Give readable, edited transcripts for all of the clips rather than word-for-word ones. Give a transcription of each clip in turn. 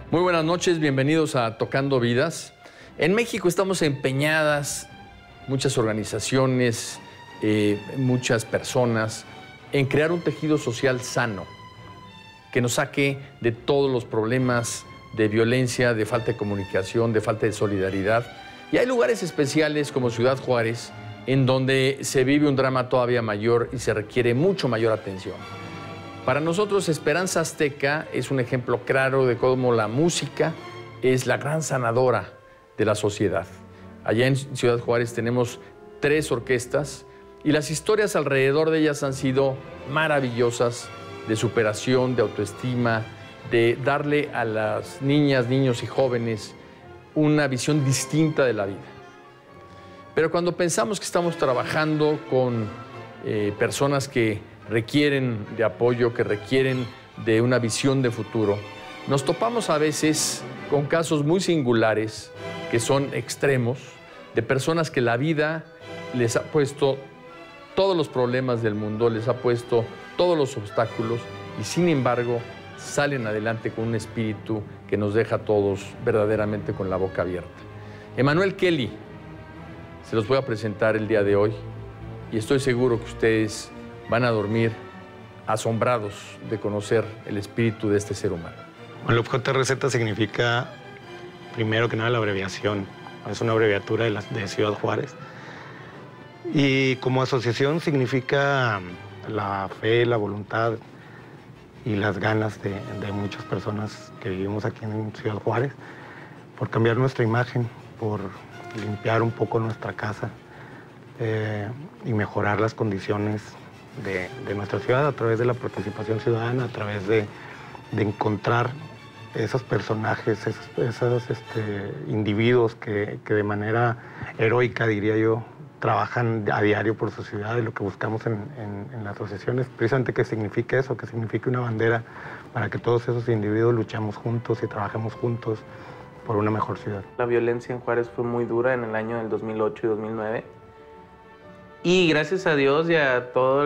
Muy buenas noches, bienvenidos a Tocando Vidas. En México estamos empeñadas, muchas organizaciones, muchas personas, en crear un tejido social sano, que nos saque de todos los problemas de violencia, de falta de comunicación, de falta de solidaridad. Y hay lugares especiales como Ciudad Juárez, en donde se vive un drama todavía mayor y se requiere mucho mayor atención. Para nosotros, Esperanza Azteca es un ejemplo claro de cómo la música es la gran sanadora de la sociedad. Allá en Ciudad Juárez tenemos 3 orquestas y las historias alrededor de ellas han sido maravillosas, de superación, de autoestima, de darle a las niñas, niños y jóvenes una visión distinta de la vida. Pero cuando pensamos que estamos trabajando con personas que requieren de apoyo, que requieren de una visión de futuro, nos topamos a veces con casos muy singulares que son extremos, de personas que la vida les ha puesto todos los problemas del mundo, les ha puesto todos los obstáculos y sin embargo salen adelante con un espíritu que nos deja a todos verdaderamente con la boca abierta. Emmanuel Kelly, se los voy a presentar el día de hoy y estoy seguro que ustedes van a dormir asombrados de conocer el espíritu de este ser humano. Bueno, el JRZ significa, primero que nada, la abreviación. Es una abreviatura de Ciudad Juárez. Y como asociación significa la fe, la voluntad y las ganas de muchas personas que vivimos aquí en Ciudad Juárez por cambiar nuestra imagen, por limpiar un poco nuestra casa y mejorar las condiciones de nuestra ciudad a través de la participación ciudadana, a través de encontrar esos personajes, esos individuos que de manera heroica, diría yo, trabajan a diario por su ciudad, y lo que buscamos en las asociaciones, precisamente que signifique eso, que signifique una bandera para que todos esos individuos luchemos juntos y trabajemos juntos por una mejor ciudad. La violencia en Juárez fue muy dura en el año del 2008 y 2009. Y gracias a Dios y a toda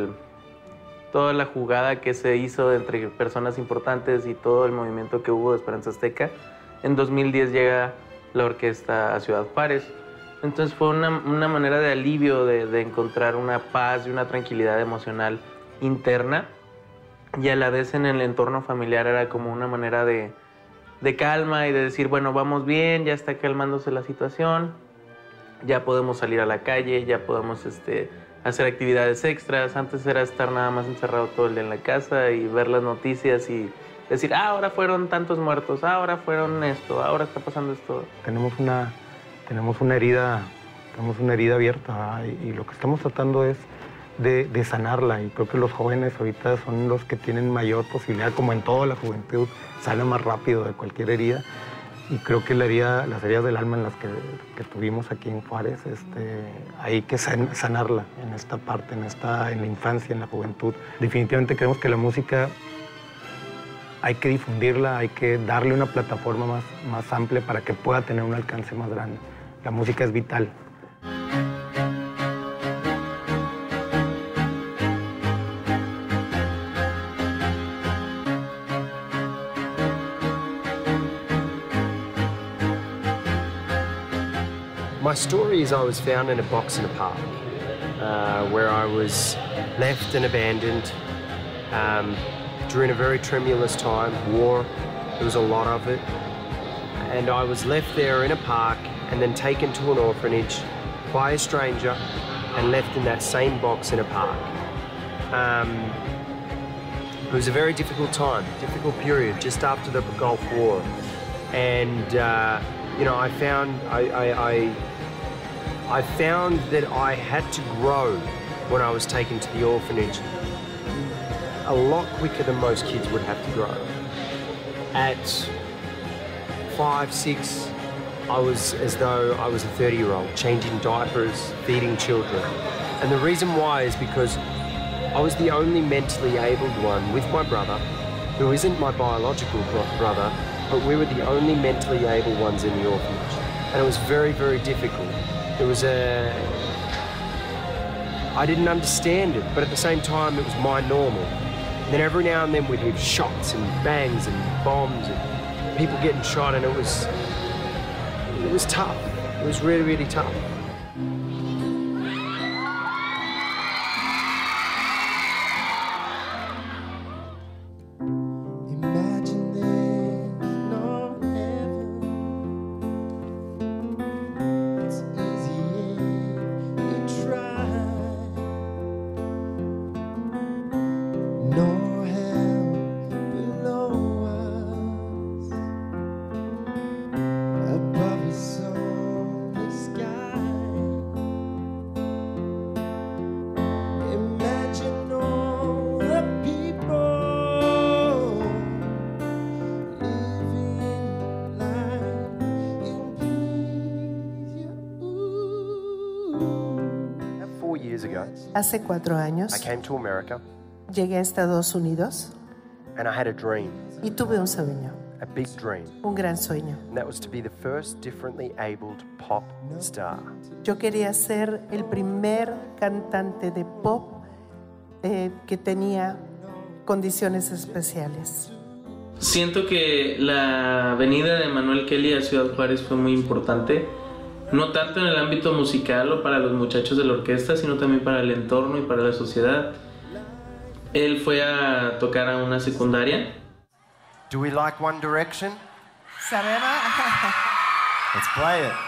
la jugada que se hizo entre personas importantes y todo el movimiento que hubo de Esperanza Azteca, en 2010 llega la orquesta a Ciudad Juárez. Entonces fue una manera de alivio, de encontrar una paz y una tranquilidad emocional interna. Y a la vez en el entorno familiar era como una manera de calma y de decir, bueno, vamos bien, ya está calmándose la situación. Ya podemos salir a la calle, ya podemos hacer actividades extras. Antes era estar nada más encerrado todo el día en la casa y ver las noticias y decir, ahora fueron tantos muertos, ahora fueron esto, ahora está pasando esto. Tenemos una herida abierta, ¿verdad? Y lo que estamos tratando es de sanarla, y creo que los jóvenes ahorita son los que tienen mayor posibilidad, como en toda la juventud, sana más rápido de cualquier herida. Y creo que las heridas del alma en las que tuvimos aquí en Juárez, hay que sanarla en esta parte, en la infancia, en la juventud. Definitivamente creemos que la música hay que difundirla, hay que darle una plataforma más amplia para que pueda tener un alcance más grande. La música es vital. My story is I was found in a box in a park where I was left and abandoned during a very tremulous time, war, there was a lot of it. And I was left there in a park and then taken to an orphanage by a stranger and left in that same box in a park. It was a very difficult time, difficult period, just after the Gulf War. And, you know, I found that I had to grow when I was taken to the orphanage a lot quicker than most kids would have to grow. At 5, 6, I was as though I was a 30-year-old, changing diapers, feeding children. And the reason why is because I was the only mentally abled one with my brother, who isn't my biological brother, but we were the only mentally able ones in the orphanage. And it was very, very difficult. It was I didn't understand it, but at the same time, it was my normal. And then every now and then we'd hear shots and bangs and bombs, and people getting shot, and it was tough. It was really, really tough. Hace 4 años I came to America llegué a Estados Unidos and I had a dream, y tuve un sueño, a big dream, un gran sueño. and that was to be the first differently abled pop star. Yo quería ser el primer cantante de pop que tenía condiciones especiales. Siento que la venida de Manuel Kelly a Ciudad Juárez fue muy importante, no tanto en el ámbito musical o para los muchachos de la orquesta, sino también para el entorno y para la sociedad. Él fue a tocar a una secundaria. Do we like One Direction? ¿Sabemos? Let's play it.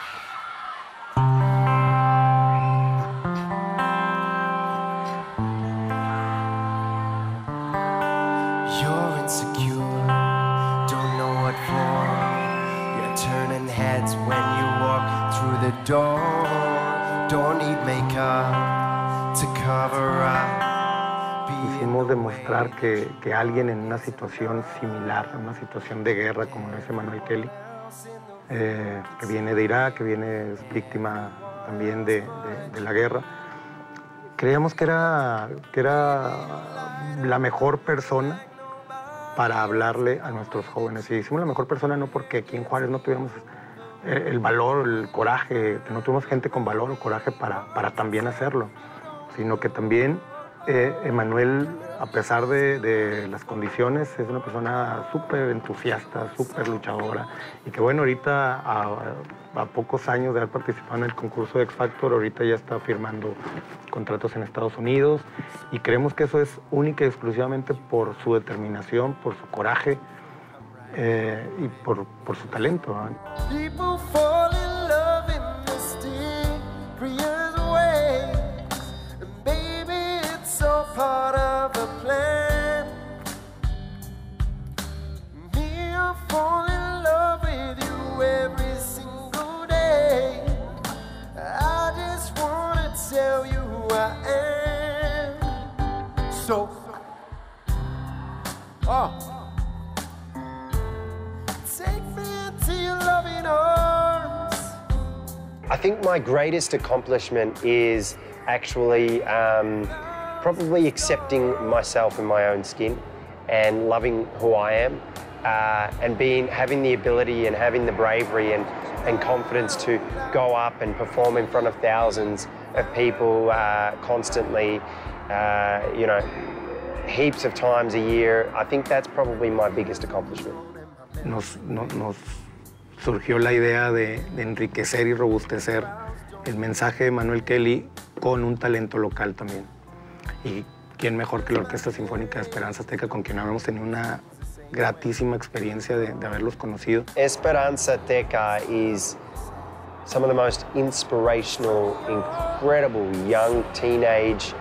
You're insecure, don't know what for. You're turning heads when you walk through the door. Don't need makeup to cover up. Quisimos demostrar que alguien en una situación similar, en una situación de guerra como lo es Manuel Kelly, que viene de Irak, que viene víctima también de la guerra, creíamos que era la mejor persona para hablarle a nuestros jóvenes. Y decimos la mejor persona no porque aquí en Juárez no tuviéramos el valor, el coraje, que no tuvimos gente con valor o coraje para también hacerlo, sino que también Emanuel, a pesar de las condiciones, es una persona súper entusiasta, súper luchadora, y que bueno, ahorita a pocos años de haber participado en el concurso de X Factor, ahorita ya está firmando contratos en Estados Unidos, y creemos que eso es única y exclusivamente por su determinación, por su coraje y por su talento, ¿no? People fall in love in mysterious ways, and baby, it's all part of a plan. Me, I fall in love with you every single day. I just wanna tell you who I am. So, take me into your loving arms. I think my greatest accomplishment is actually probably accepting myself in my own skin and loving who I am, and having the ability and having the bravery and confidence to go up and perform in front of thousands of people constantly, heaps of times a year. I think that's probably my biggest accomplishment. Nos surgió la idea de enriquecer y robustecer el mensaje de Manuel Kelly con un talento local también. Y quién mejor que la Orquesta Sinfónica de Esperanza Azteca, con quien habíamos tenido una gratísima experiencia de haberlos conocido. Esperanza Azteca is some of the most inspirational, incredible young teenage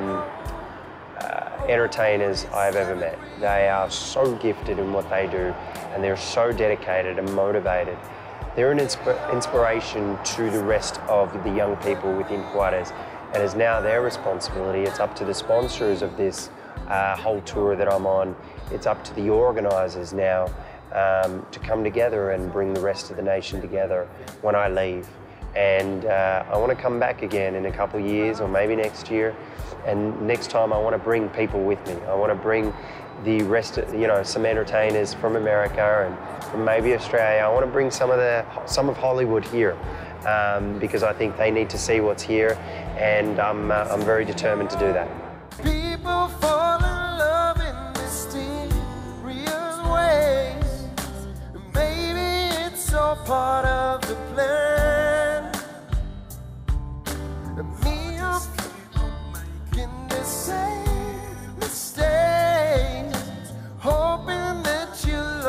entertainers I've ever met. They are so gifted in what they do, and they're so dedicated and motivated. They're an inspiration to the rest of the young people within Juarez, and it's now their responsibility. It's up to the sponsors of this whole tour that I'm on. It's up to the organisers now to come together and bring the rest of the nation together when I leave. And I want to come back again in a couple of years, or maybe next year. And next time I want to bring people with me. I want to bring the rest of, some entertainers from America and from maybe Australia. I want to bring some of Hollywood here because I think they need to see what's here, and I'm very determined to do that. People fall in love in mysterious ways. part of the plan. Me, I'm making the same mistakes, hoping that you'll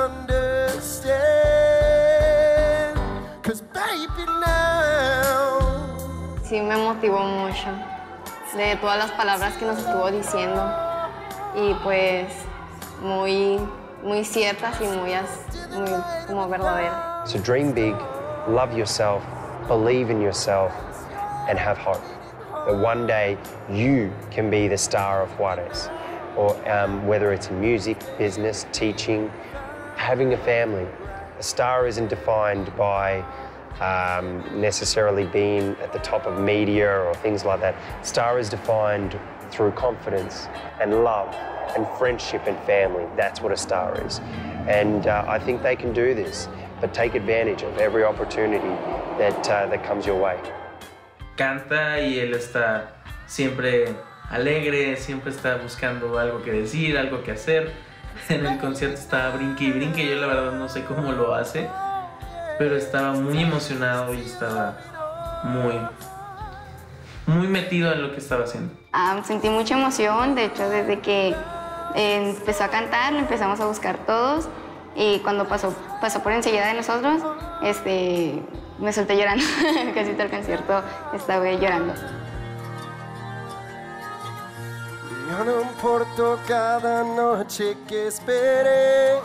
understand. 'Cause baby now. Sí, me motivó mucho de todas las palabras que nos estuvo diciendo y pues muy ciertas y muy como verdaderas. So dream big, love yourself, believe in yourself, and have hope. That one day you can be the star of Juarez, or whether it's in music, business, teaching, having a family. A star isn't defined by necessarily being at the top of media or things like that. Star is defined through confidence and love and friendship and family. That's what a star is. And I think they can do this, but take advantage of every opportunity that comes your way. Canta y él está siempre alegre, siempre está buscando algo que decir, algo que hacer. En el concierto estaba brinque y brinque, yo la verdad no sé cómo lo hace, pero estaba muy emocionado y estaba muy metido en lo que estaba haciendo. Sentí mucha emoción, de hecho desde que empezó a cantar, lo empezamos a buscar todos y cuando pasó por enseguida de nosotros, me solté llorando, casi todo el concierto estaba llorando. Yo no importo cada noche que esperé,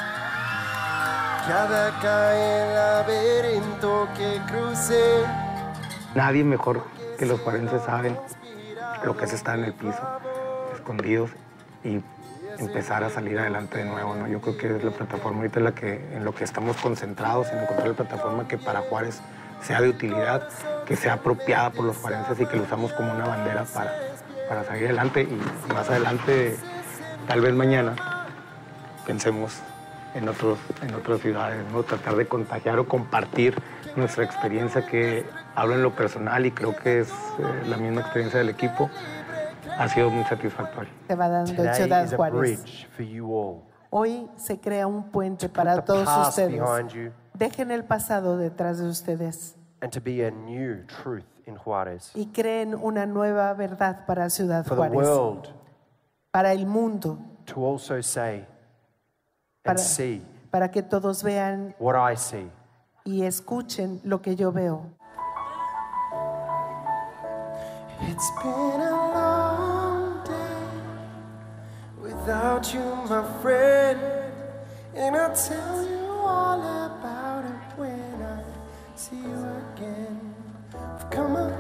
cada calle, laberinto que crucé. Nadie mejor que los juarenses saben lo que es estar en el piso, escondidos, y empezar a salir adelante de nuevo, ¿no? Yo creo que es la plataforma ahorita en lo que estamos concentrados, en encontrar la plataforma que para Juárez sea de utilidad, que sea apropiada por los juarenses y que lo usamos como una bandera para salir adelante. Y más adelante, tal vez mañana, pensemos en otras ciudades, ¿no? Tratar de contagiar o compartir nuestra experiencia, que hablo en lo personal y creo que es la misma experiencia del equipo. Ha sido muy satisfactorio. Se va dando Today Ciudad is a Juárez. bridge for you all. Hoy se crea un puente Put para the todos past ustedes. behind you Dejen el pasado detrás de ustedes and to be a new truth in Juárez. y creen una nueva verdad para Ciudad For the Juárez. world Para el mundo, to also say para, and see para que todos vean what I see. y escuchen lo que yo veo. It's been a long day without you, my friend, and I'll tell you all about it when I see you again. Come on,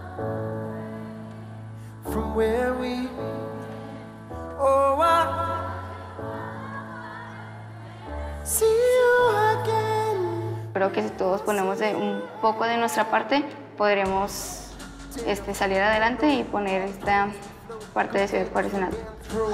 from where we, I see you again. Creo que si todos ponemos un poco de nuestra parte, podremos salir adelante y poner esta parte de Ciudad Juárez en alto.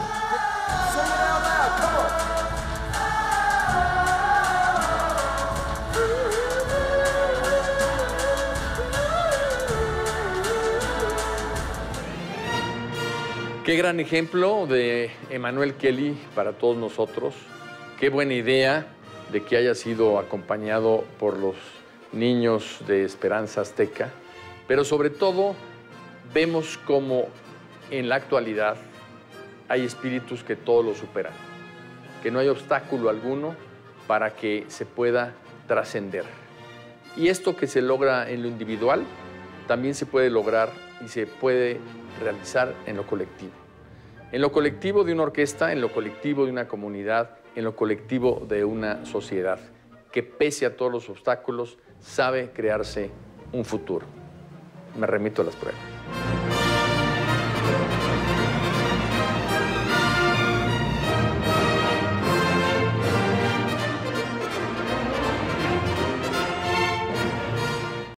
Qué gran ejemplo de Emmanuel Kelly para todos nosotros. Qué buena idea de que haya sido acompañado por los niños de Esperanza Azteca. Pero sobre todo, vemos cómo en la actualidad hay espíritus que todo lo superan. Que no hay obstáculo alguno para que se pueda trascender. Y esto que se logra en lo individual, también se puede lograr y se puede realizar en lo colectivo. En lo colectivo de una orquesta, en lo colectivo de una comunidad, en lo colectivo de una sociedad, que pese a todos los obstáculos, sabe crearse un futuro. Me remito a las pruebas.